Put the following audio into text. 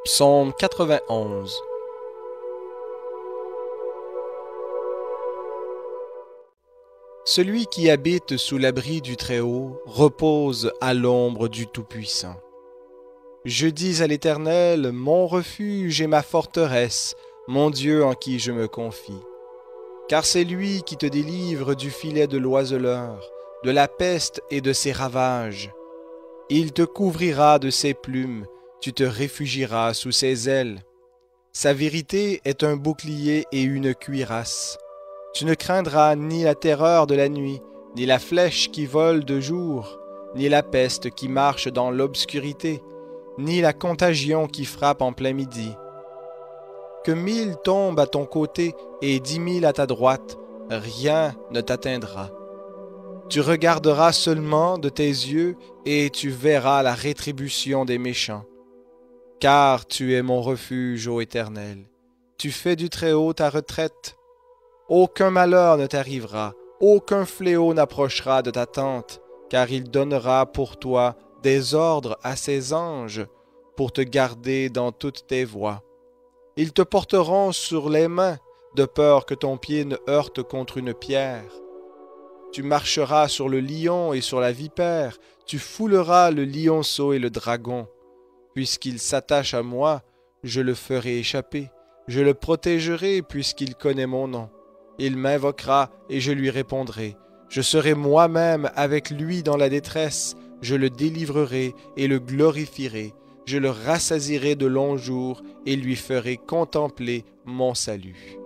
Psaume 91. Celui qui habite sous l'abri du Très-Haut repose à l'ombre du Tout-Puissant. Je dis à l'Éternel, mon refuge et ma forteresse, mon Dieu en qui je me confie. Car c'est lui qui te délivre du filet de l'oiseleur, de la peste et de ses ravages. Il te couvrira de ses plumes, tu te réfugieras sous ses ailes. Sa vérité est un bouclier et une cuirasse. Tu ne craindras ni la terreur de la nuit, ni la flèche qui vole de jour, ni la peste qui marche dans l'obscurité, ni la contagion qui frappe en plein midi. Que 1000 tombent à ton côté et 10 000 à ta droite, rien ne t'atteindra. Tu regarderas seulement de tes yeux et tu verras la rétribution des méchants. Car tu es mon refuge, ô Éternel. Tu fais du Très-Haut ta retraite. Aucun malheur ne t'arrivera, aucun fléau n'approchera de ta tente, car il donnera pour toi des ordres à ses anges pour te garder dans toutes tes voies. Ils te porteront sur les mains, de peur que ton pied ne heurte contre une pierre. Tu marcheras sur le lion et sur la vipère, tu fouleras le lionceau et le dragon. Puisqu'il s'attache à moi, je le ferai échapper, je le protégerai puisqu'il connaît mon nom. Il m'invoquera et je lui répondrai. Je serai moi-même avec lui dans la détresse, je le délivrerai et le glorifierai. Je le rassasierai de longs jours et lui ferai contempler mon salut.